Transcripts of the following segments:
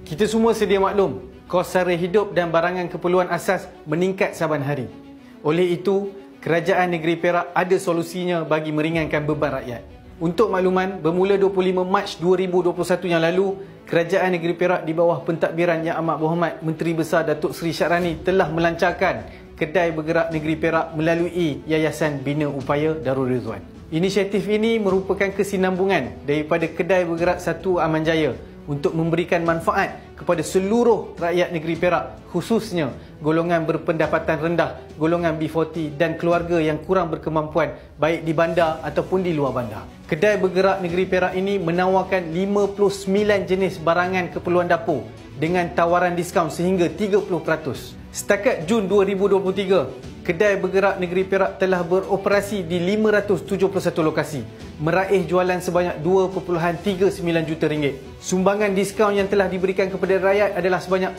Kita semua sedia maklum, kos sara hidup dan barangan keperluan asas meningkat saban hari. Oleh itu, Kerajaan Negeri Perak ada solusinya bagi meringankan beban rakyat. Untuk makluman, bermula 25 Mac 2021 yang lalu, Kerajaan Negeri Perak di bawah pentadbiran Yang Amat Berhormat Menteri Besar Datuk Seri Syahrani telah melancarkan Kedai Bergerak Negeri Perak melalui Yayasan Bina Upaya Darul Ridwan. Inisiatif ini merupakan kesinambungan daripada Kedai Bergerak 1 Aman Jaya untuk memberikan manfaat kepada seluruh rakyat negeri Perak, khususnya golongan berpendapatan rendah, golongan B40 dan keluarga yang kurang berkemampuan baik di bandar ataupun di luar bandar. Kedai Bergerak Negeri Perak ini menawarkan 59 jenis barangan keperluan dapur dengan tawaran diskaun sehingga 30%. Setakat Jun 2023, Kedai Bergerak Negeri Perak telah beroperasi di 571 lokasi, meraih jualan sebanyak 2.39 juta ringgit. Sumbangan diskaun yang telah diberikan kepada rakyat adalah sebanyak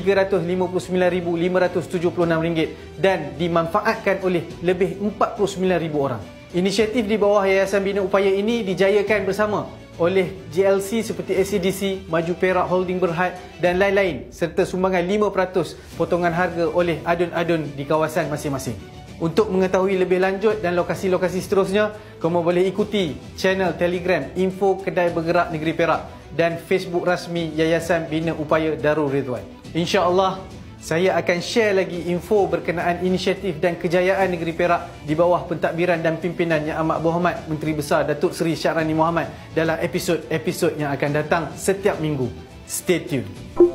RM359,576 dan dimanfaatkan oleh lebih 49,000 orang. Inisiatif di bawah Yayasan Bina Upaya ini dijayakan bersama oleh GLC seperti ACDC, Maju Perak Holding Berhad dan lain-lain, serta sumbangan 5% potongan harga oleh adun-adun di kawasan masing-masing. Untuk mengetahui lebih lanjut dan lokasi-lokasi seterusnya, kamu boleh ikuti channel Telegram Info Kedai Bergerak Negeri Perak dan Facebook rasmi Yayasan Bina Upaya Darul Ridwan. InsyaAllah, saya akan share lagi info berkenaan inisiatif dan kejayaan Negeri Perak di bawah pentadbiran dan pimpinan Yang Amat Berhormat Menteri Besar Datuk Seri Syahrani Mohamad dalam episod-episod yang akan datang setiap minggu. Stay tuned.